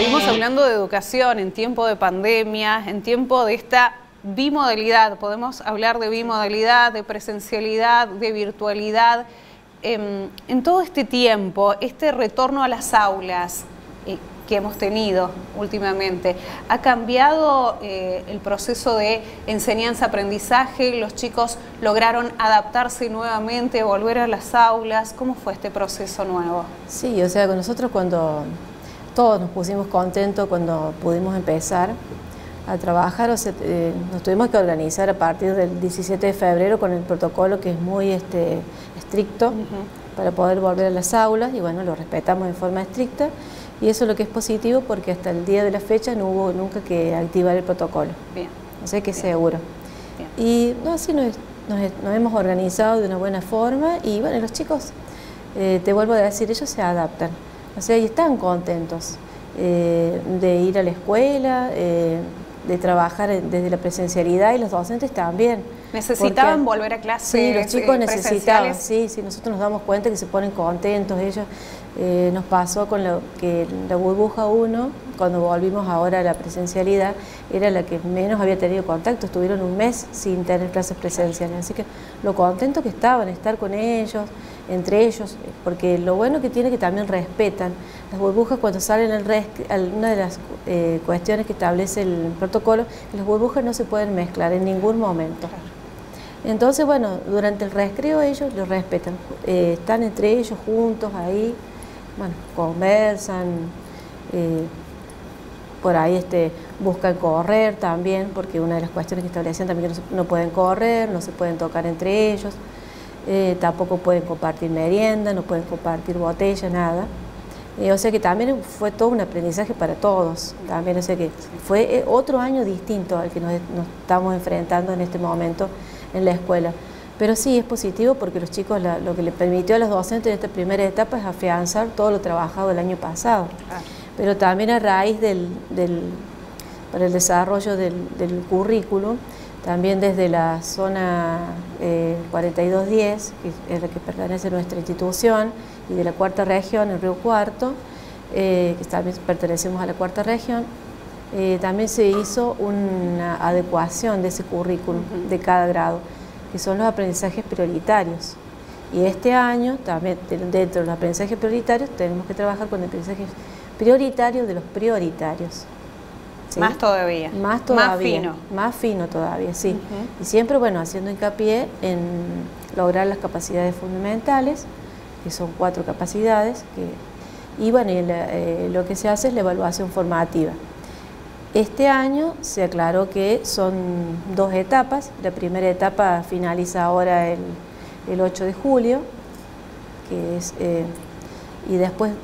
Seguimos hablando de educación en tiempo de pandemia, en tiempo de esta bimodalidad. Podemos hablar de bimodalidad, de presencialidad, de virtualidad. En todo este tiempo, este retorno a las aulas que hemos tenido últimamente, ¿ha cambiado el proceso de enseñanza-aprendizaje? ¿Los chicos lograron adaptarse nuevamente, volver a las aulas? ¿Cómo fue este proceso nuevo? Sí, o sea, con nosotros cuando todos nos pusimos contentos cuando pudimos empezar a trabajar, o sea, nos tuvimos que organizar a partir del 17 de febrero con el protocolo que es muy estricto para poder volver a las aulas, y bueno, lo respetamos de forma estricta, y eso es lo que es positivo porque hasta el día de la fecha no hubo nunca que activar el protocolo. Bien. O sea que es Bien. seguro. Bien. Y no, así nos hemos organizado de una buena forma, y bueno, los chicos, te vuelvo a decir, ellos se adaptan. O sea, y están contentos de ir a la escuela, de trabajar desde la presencialidad, y los docentes también. ¿Necesitaban volver a clases? Sí, los chicos necesitaban, sí, nosotros nos damos cuenta que se ponen contentos ellos. Nos pasó con que la burbuja 1, cuando volvimos ahora a la presencialidad, era la que menos había tenido contacto, estuvieron un mes sin tener clases presenciales, así que lo contentos que estaban, estar con ellos, entre ellos, porque lo bueno que tiene que también respetan. Las burbujas cuando salen una de las cuestiones que establece el protocolo, que las burbujas no se pueden mezclar en ningún momento. Entonces, bueno, durante el recreo ellos lo respetan, están entre ellos juntos ahí, bueno, conversan, por ahí buscan correr también, porque una de las cuestiones que establecían también que no pueden correr, no se pueden tocar entre ellos, tampoco pueden compartir merienda, no pueden compartir botella, nada. O sea que también fue todo un aprendizaje para todos, también, o sea que fue otro año distinto al que nos estamos enfrentando en este momento en la escuela. Pero sí es positivo porque los chicos, lo que le permitió a los docentes en esta primera etapa es afianzar todo lo trabajado el año pasado. Pero también a raíz para el desarrollo del currículum, también desde la zona 4210, que es la que pertenece a nuestra institución, y de la cuarta región, el Río Cuarto, que también pertenecemos a la cuarta región, también se hizo una adecuación de ese currículum de cada grado, que son los aprendizajes prioritarios. Y este año, también dentro de los aprendizajes prioritarios, tenemos que trabajar con aprendizajes prioritarios de los prioritarios. ¿Sí? Más todavía. Más todavía. Más fino. Más fino todavía, sí. Y siempre, bueno, haciendo hincapié en lograr las capacidades fundamentales, que son 4 capacidades, y bueno, lo que se hace es la evaluación formativa. Este año se aclaró que son 2 etapas. La primera etapa finaliza ahora el 8 de julio, que es, y después,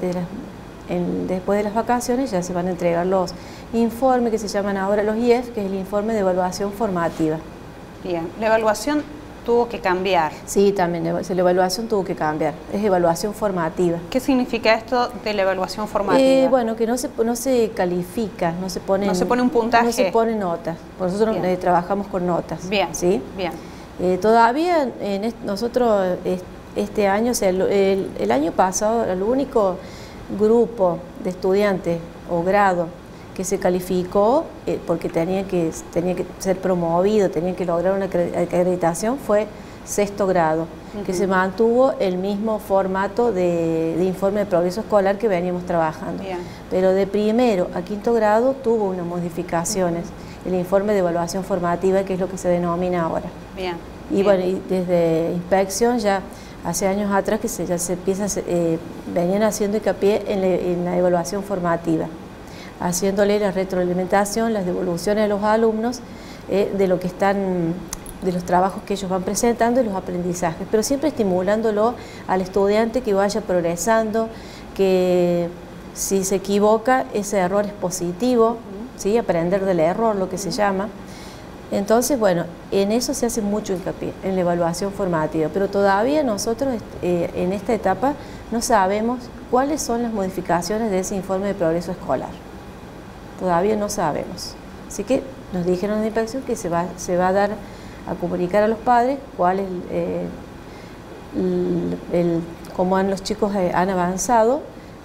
después de las vacaciones, ya se van a entregar los informes que se llaman ahora los IEF, que es el informe de evaluación formativa. Bien, la evaluación tuvo que cambiar. Sí, también la evaluación tuvo que cambiar, es evaluación formativa. ¿Qué significa esto de la evaluación formativa? Bueno, que no se califica, no se pone un puntaje. No se pone notas, nosotros trabajamos con notas. Bien, ¿sí? Bien. Todavía nosotros este año, o sea, el año pasado, el único grupo de estudiantes o grado que se calificó porque tenía que ser promovido, tenía que lograr una acreditación, fue 6º grado, que se mantuvo el mismo formato de informe de progreso escolar que veníamos trabajando. Bien. Pero de 1º a 5º grado tuvo unas modificaciones, el informe de evaluación formativa, que es lo que se denomina ahora. Bien. Y bueno, y desde inspección ya hace años atrás que ya se empieza, venían haciendo hincapié en la evaluación formativa, haciéndole la retroalimentación, las devoluciones a los alumnos de lo que de los trabajos que ellos van presentando y los aprendizajes, pero siempre estimulándolo al estudiante que vaya progresando, que si se equivoca, ese error es positivo, ¿sí? Aprender del error, lo que se llama. Entonces, bueno, en eso se hace mucho hincapié, en la evaluación formativa, pero todavía nosotros en esta etapa no sabemos cuáles son las modificaciones de ese informe de progreso escolar. Todavía no sabemos. Así que nos dijeron en la inspección que se va a dar a comunicar a los padres cuál es cómo los chicos han avanzado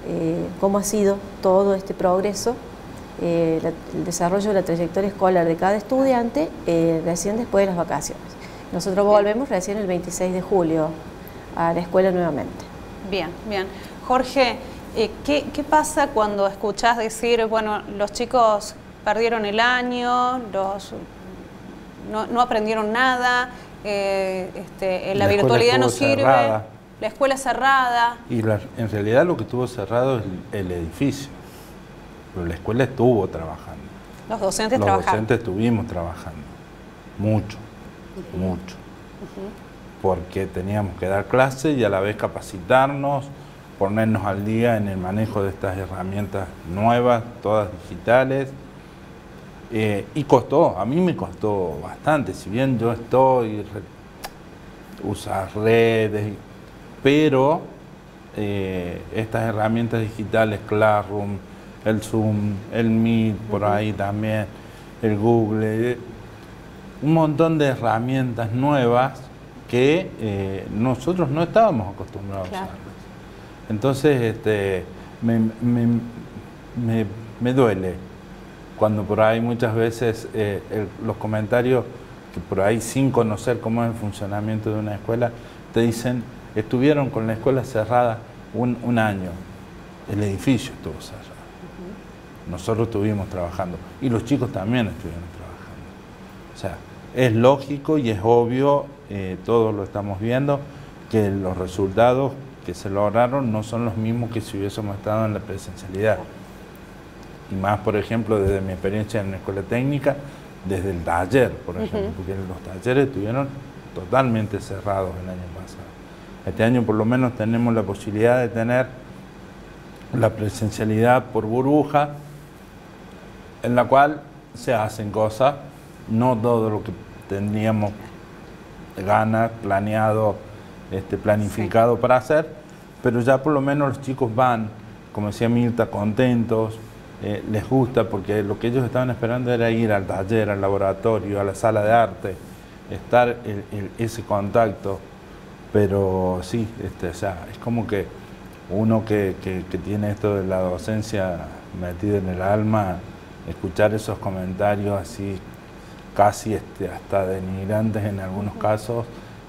cómo ha sido todo este progreso, el desarrollo de la trayectoria escolar de cada estudiante recién después de las vacaciones. Nosotros volvemos recién el 26 de julio a la escuela nuevamente. Bien, bien. Jorge, ¿qué pasa cuando escuchás decir, bueno, los chicos perdieron el año, no aprendieron nada, la virtualidad no sirve, cerrada. La escuela cerrada? Y en realidad lo que estuvo cerrado es el edificio, pero la escuela estuvo trabajando. Los docentes trabajaron. Los docentes estuvimos trabajando, mucho, mucho, porque teníamos que dar clases y a la vez capacitarnos, ponernos al día en el manejo de estas herramientas nuevas, todas digitales. Y costó, a mí me costó bastante, si bien yo usar redes, pero estas herramientas digitales, Classroom, el Zoom, el Meet, por ahí también, el Google, un montón de herramientas nuevas que nosotros no estábamos acostumbrados a usarlas. Entonces me duele cuando por ahí muchas veces los comentarios, que por ahí sin conocer cómo es el funcionamiento de una escuela, te dicen, estuvieron con la escuela cerrada un año, el edificio estuvo cerrado. Nosotros estuvimos trabajando y los chicos también estuvieron trabajando. O sea, es lógico y es obvio, todos lo estamos viendo, que los resultados que se lograron no son los mismos que si hubiésemos estado en la presencialidad. Y más, por ejemplo, desde mi experiencia en la escuela técnica, desde el taller, por ejemplo, porque los talleres estuvieron totalmente cerrados el año pasado. Este año por lo menos tenemos la posibilidad de tener la presencialidad por burbuja, en la cual se hacen cosas, no todo lo que tendríamos ganas, planeado, planificado para hacer, pero ya por lo menos los chicos van, como decía Mirta, contentos, les gusta, porque lo que ellos estaban esperando era ir al taller, al laboratorio, a la sala de arte, estar ese contacto. Pero sí, o sea, es como que uno que tiene esto de la docencia metido en el alma, escuchar esos comentarios así casi hasta denigrantes en algunos casos,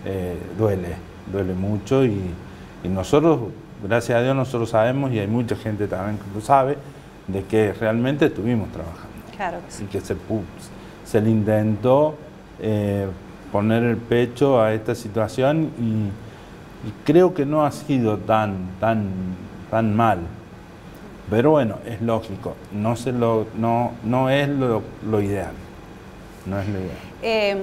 duele mucho, y nosotros, gracias a Dios, nosotros sabemos, y hay mucha gente también que lo sabe, de que realmente estuvimos trabajando. Claro que sí. Y que se le intentó poner el pecho a esta situación, y creo que no ha sido tan mal. Pero bueno, es lógico, no es lo ideal. No es lo ideal.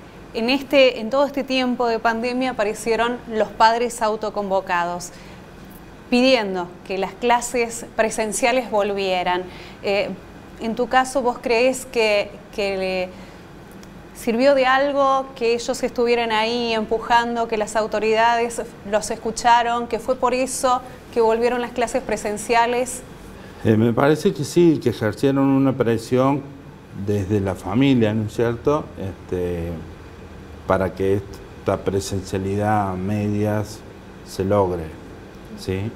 En todo este tiempo de pandemia aparecieron los padres autoconvocados, pidiendo que las clases presenciales volvieran. En tu caso, ¿vos creés que le sirvió de algo que ellos estuvieran ahí empujando, que las autoridades los escucharon, que fue por eso que volvieron las clases presenciales? Me parece que sí, que ejercieron una presión desde la familia, ¿no es cierto?, para que esta presencialidad a medias se logre, ¿sí?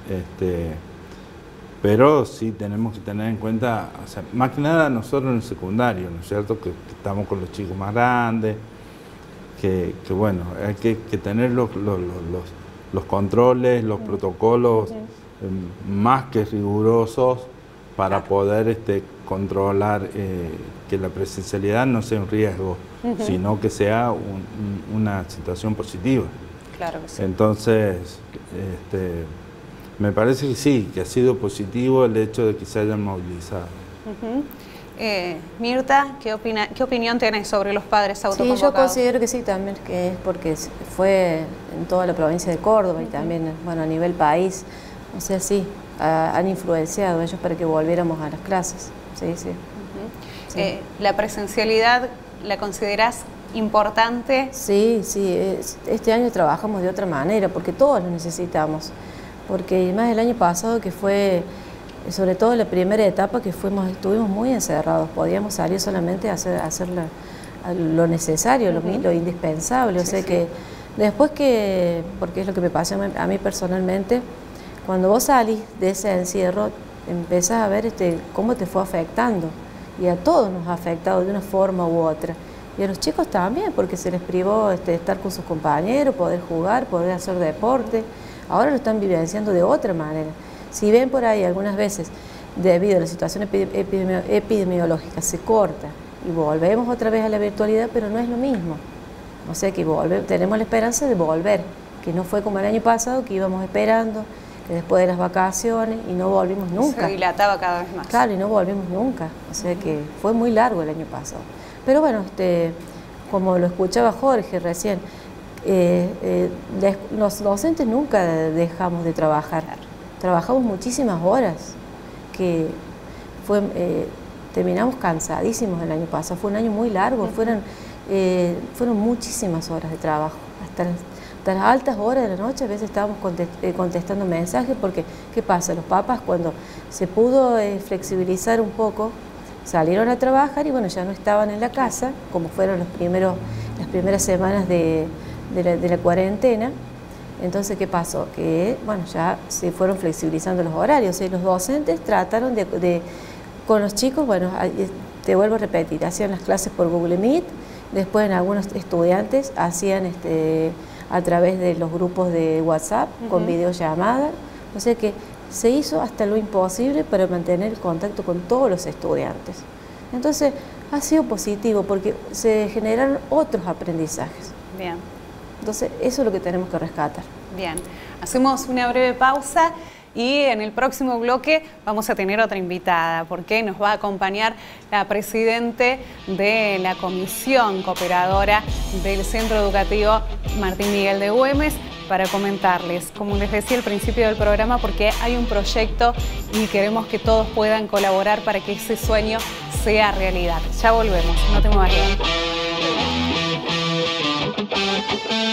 Pero sí tenemos que tener en cuenta, o sea, más que nada nosotros en el secundario, ¿no es cierto?, que estamos con los chicos más grandes, que bueno, hay que tener los controles, los protocolos más que rigurosos para poder controlar que la presencialidad no sea un riesgo, sino que sea una situación positiva. Claro que sí. Entonces, me parece que sí, que ha sido positivo el hecho de que se hayan movilizado. Mirta, ¿qué opinión tenés sobre los padres autoconvocados? Sí, yo considero que sí también, que es porque fue en toda la provincia de Córdoba y también, bueno, a nivel país. O sea, sí, han influenciado ellos para que volviéramos a las clases. Sí, sí. Sí. ¿La presencialidad la considerás importante? Sí, sí. Este año trabajamos de otra manera porque todos lo necesitamos. Porque más el año pasado, que fue, sobre todo la primera etapa, que estuvimos muy encerrados. Podíamos salir solamente a hacer lo necesario, lo indispensable. O sea que después porque es lo que me pasó a mí personalmente, Cuando vos salís de ese encierro, empezás a ver cómo te fue afectando. Y a todos nos ha afectado de una forma u otra. Y a los chicos también, porque se les privó estar con sus compañeros, poder jugar, poder hacer deporte. Ahora lo están vivenciando de otra manera. Si ven por ahí algunas veces, debido a la situación epidemiológica, se corta y volvemos otra vez a la virtualidad, pero no es lo mismo. O sea que tenemos la esperanza de volver, que no fue como el año pasado, que íbamos esperando, que después de las vacaciones, y no volvimos nunca. Se dilataba cada vez más. Claro, y no volvimos nunca. O sea que fue muy largo el año pasado. Pero bueno, como lo escuchaba Jorge recién, los docentes nunca dejamos de trabajar. Trabajamos muchísimas horas, que terminamos cansadísimos el año pasado. Fue un año muy largo, fueron muchísimas horas de trabajo. Hasta las altas horas de la noche a veces estábamos contestando mensajes, porque ¿qué pasa? Los papás, cuando se pudo flexibilizar un poco, salieron a trabajar y bueno, ya no estaban en la casa, como fueron las primeras semanas de la cuarentena. Entonces, ¿qué pasó? Que bueno, ya se fueron flexibilizando los horarios y los docentes trataron con los chicos, bueno, te vuelvo a repetir, hacían las clases por Google Meet, después en algunos estudiantes hacían a través de los grupos de WhatsApp con videollamada, o sea que se hizo hasta lo imposible para mantener el contacto con todos los estudiantes. Entonces, ha sido positivo porque se generaron otros aprendizajes. Bien. Entonces, eso es lo que tenemos que rescatar. Bien, hacemos una breve pausa y en el próximo bloque vamos a tener otra invitada, porque nos va a acompañar la presidente de la Comisión Cooperadora del Centro Educativo Martín Miguel de Güemes, para comentarles, como les decía al principio del programa, porque hay un proyecto y queremos que todos puedan colaborar para que ese sueño sea realidad. Ya volvemos, no te muevas.